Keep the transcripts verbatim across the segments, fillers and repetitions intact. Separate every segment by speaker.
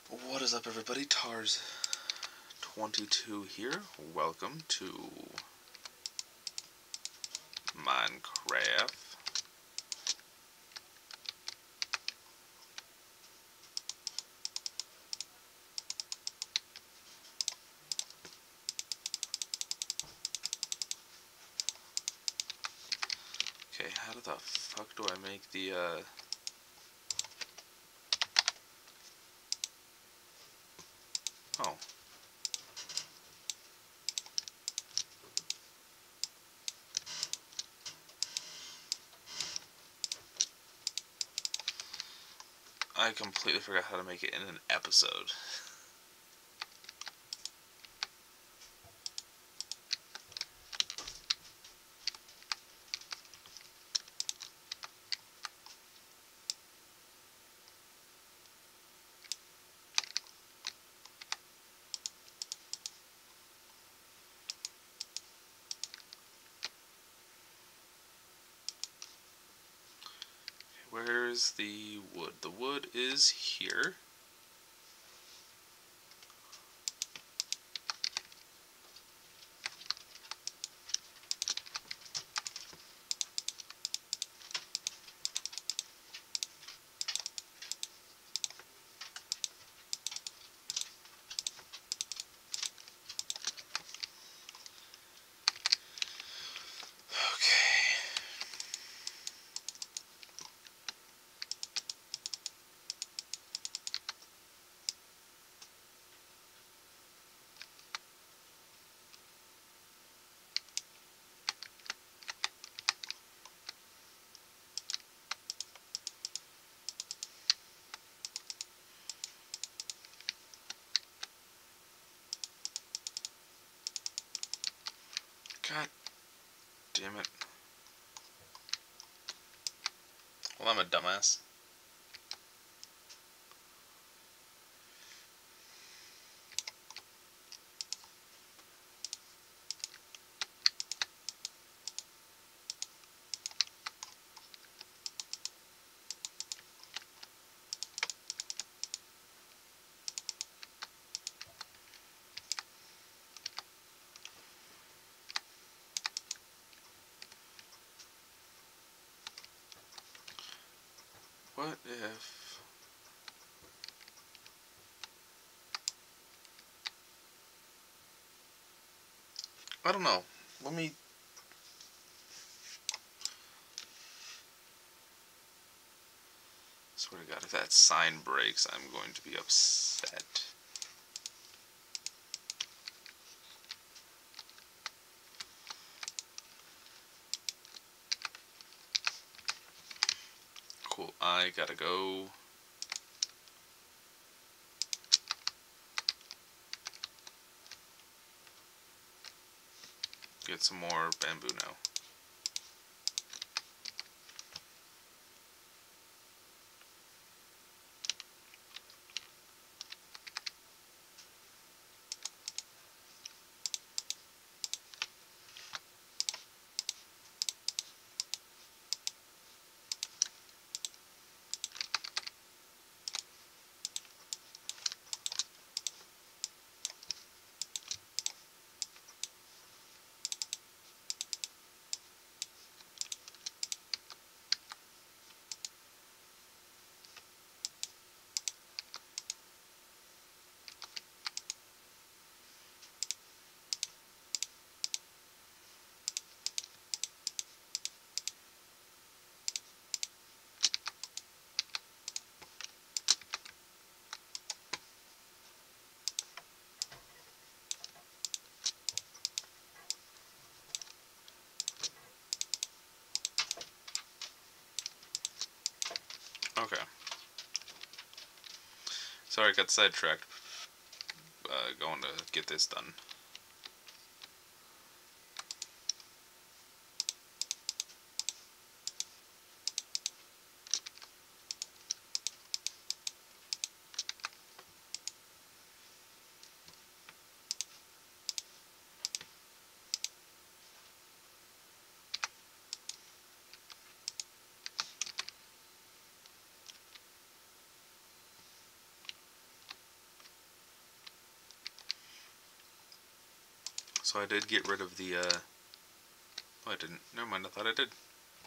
Speaker 1: What is up, everybody? Tars twenty-two here. Welcome to Minecraft. Okay, how the fuck do I make the, uh... Oh. I completely forgot how to make it in an episode. Where's the wood? The wood is here. God damn it. Well, I'm a dumbass. What if... I don't know. Let me... Swear to God, if that sign breaks, I'm going to be upset. Cool, I gotta go. Get some more bamboo now. Okay. Sorry, I got sidetracked. Uh, going to get this done. So I did get rid of the, uh... Oh, I didn't. Never mind, I thought I did.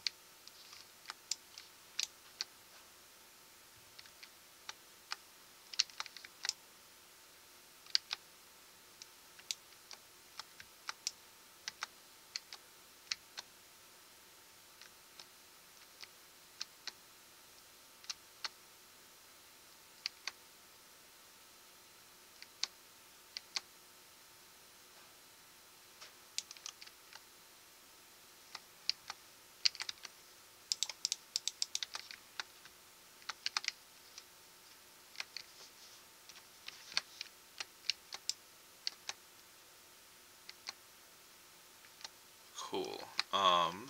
Speaker 1: Cool. Um...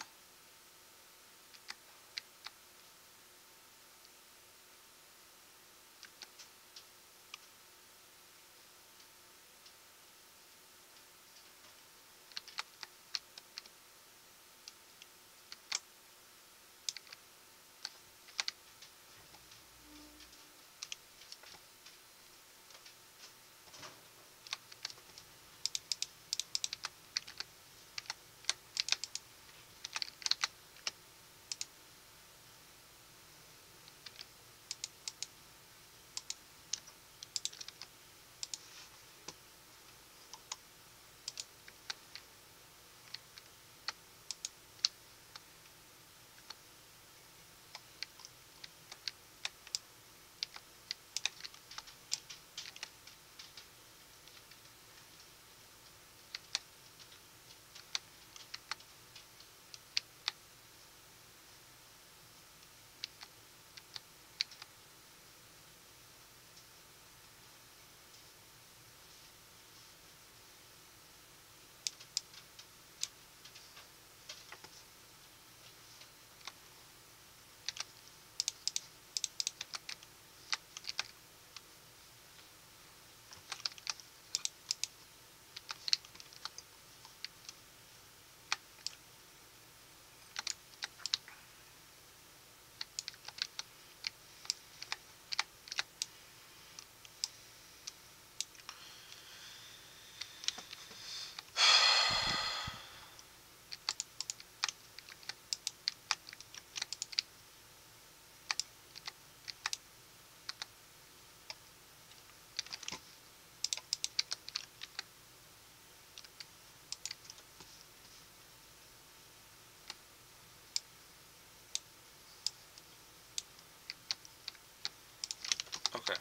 Speaker 1: Okay.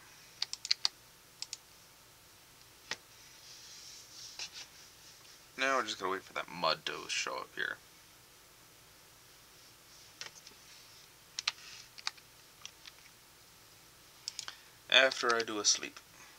Speaker 1: Now we're just gonna wait for that mud to show up here. After I do a sleep.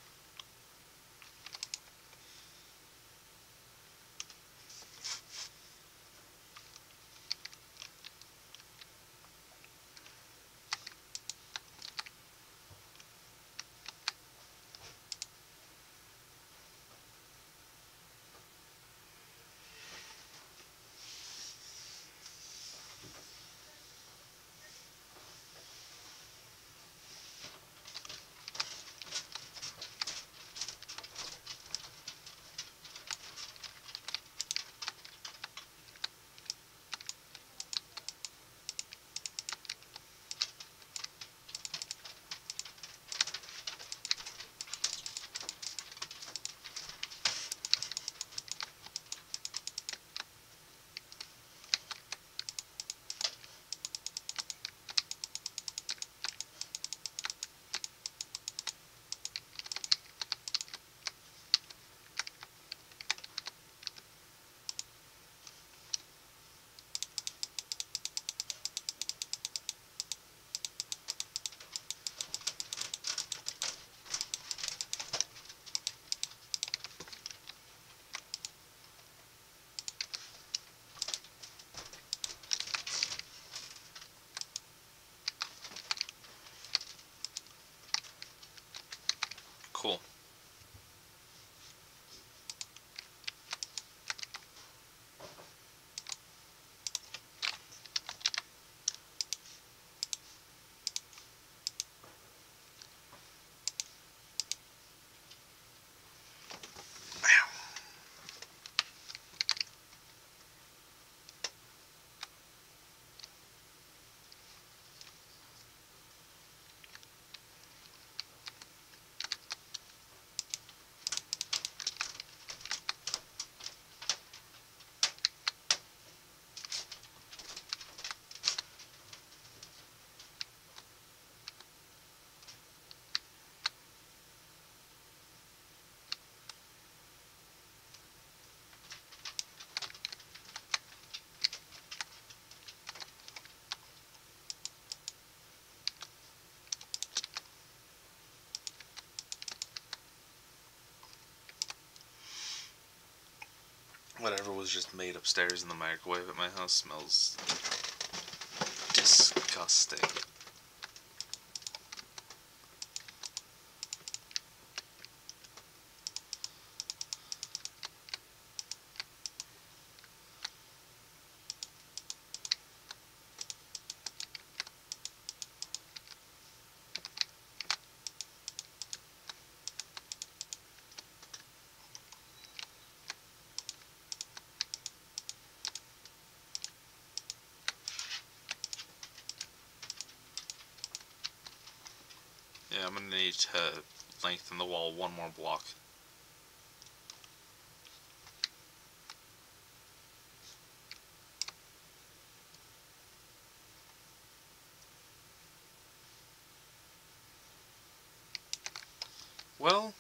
Speaker 1: Cool. was just made upstairs in the microwave at my house smells disgusting. Yeah, I'm gonna need to lengthen the wall one more block. Well,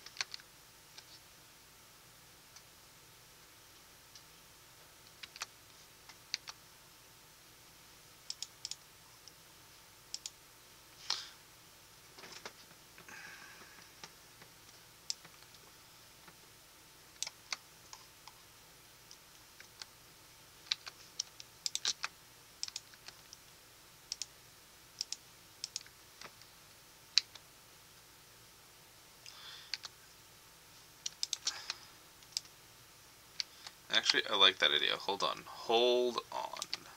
Speaker 1: actually, I like that idea. Hold on. Hold on.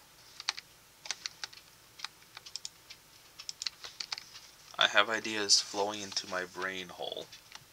Speaker 1: I have ideas flowing into my brain hole.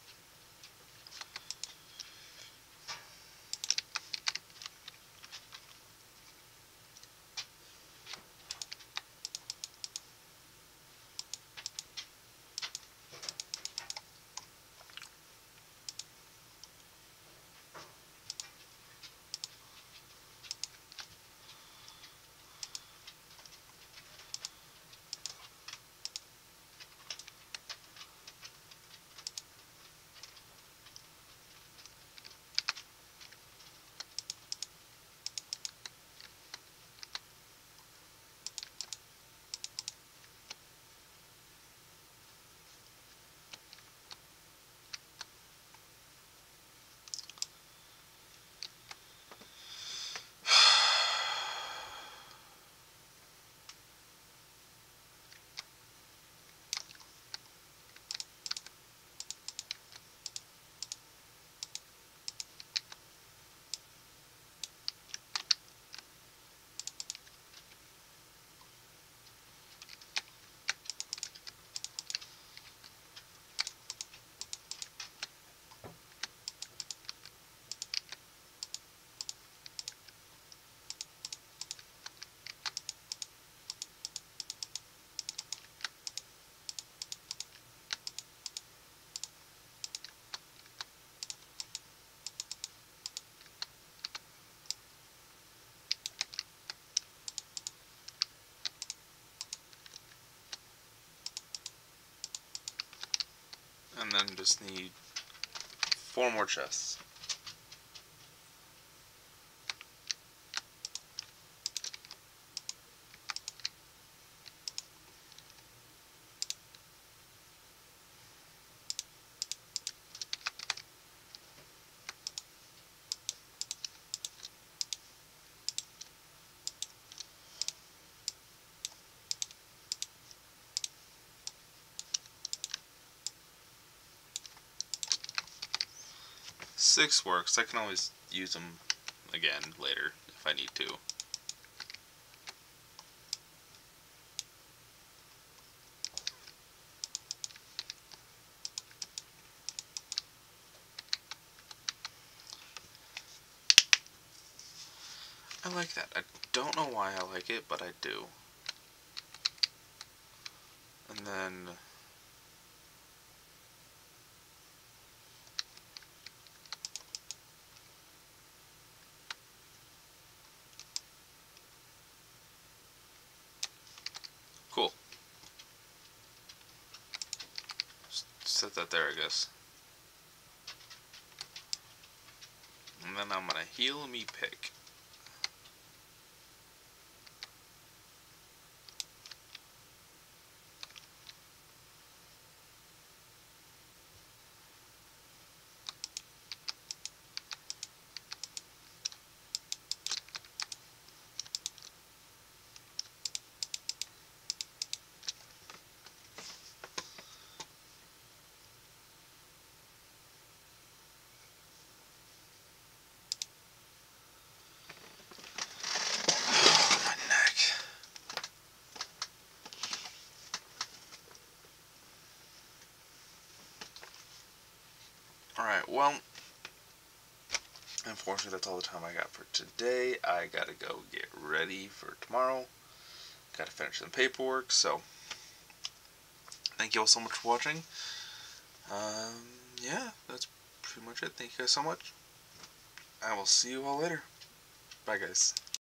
Speaker 1: And then just need four more chests. Six works. I can always use them again later if I need to. I like that. I don't know why I like it, but I do. And then... Cool. Just set that there, I guess. And then I'm gonna heal me pick. well, unfortunately, that's all the time I got for today. I gotta go get ready for tomorrow. Gotta finish some paperwork, so thank you all so much for watching. Um, yeah, that's pretty much it. Thank you guys so much. I will see you all later. Bye, guys.